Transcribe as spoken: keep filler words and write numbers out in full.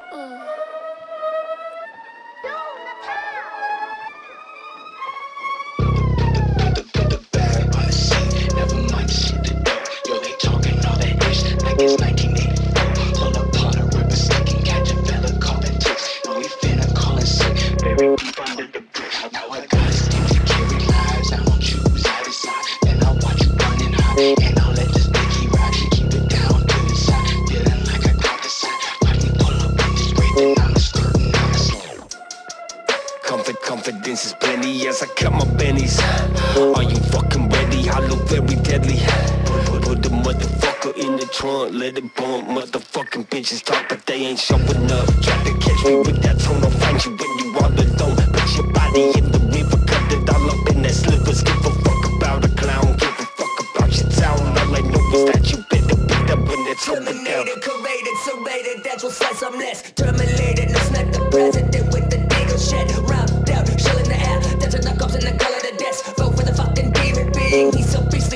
It's nineteen eighty-four, pull up on a river stick and catch a fella calling ticks. Now we finna call it sick, very deep under the bricks. Now I got schemes to carry lives, I don't choose either side. Then I'll watch you running high, and I'll let this dicky ride. Keep it down to the side, feeling like I got the side. Watch me pull up in this great, then I'm a skirting on the slope. Comfort, confidence is plenty as I cut my bennies. Are you fucking ready? I look very deadly. Put, put the motherfucker in the trunk, let it bump. Motherfucking bitches talk, but they ain't showing up. Try to catch me with that tone, I'll find you when you all alone. Put your body in the river, cut it all up in that slivers. Give a fuck about a clown, give a fuck about your town. All I know is that you better beat up when it's over down. Terminated, corrected, serrated, that's what slice I'm less. Terminated, no smack the president with the digger shit. Robbed out, shell in the air, that's a knockoffs in the color of the desk. Vote for the fucking demon being, he's so free.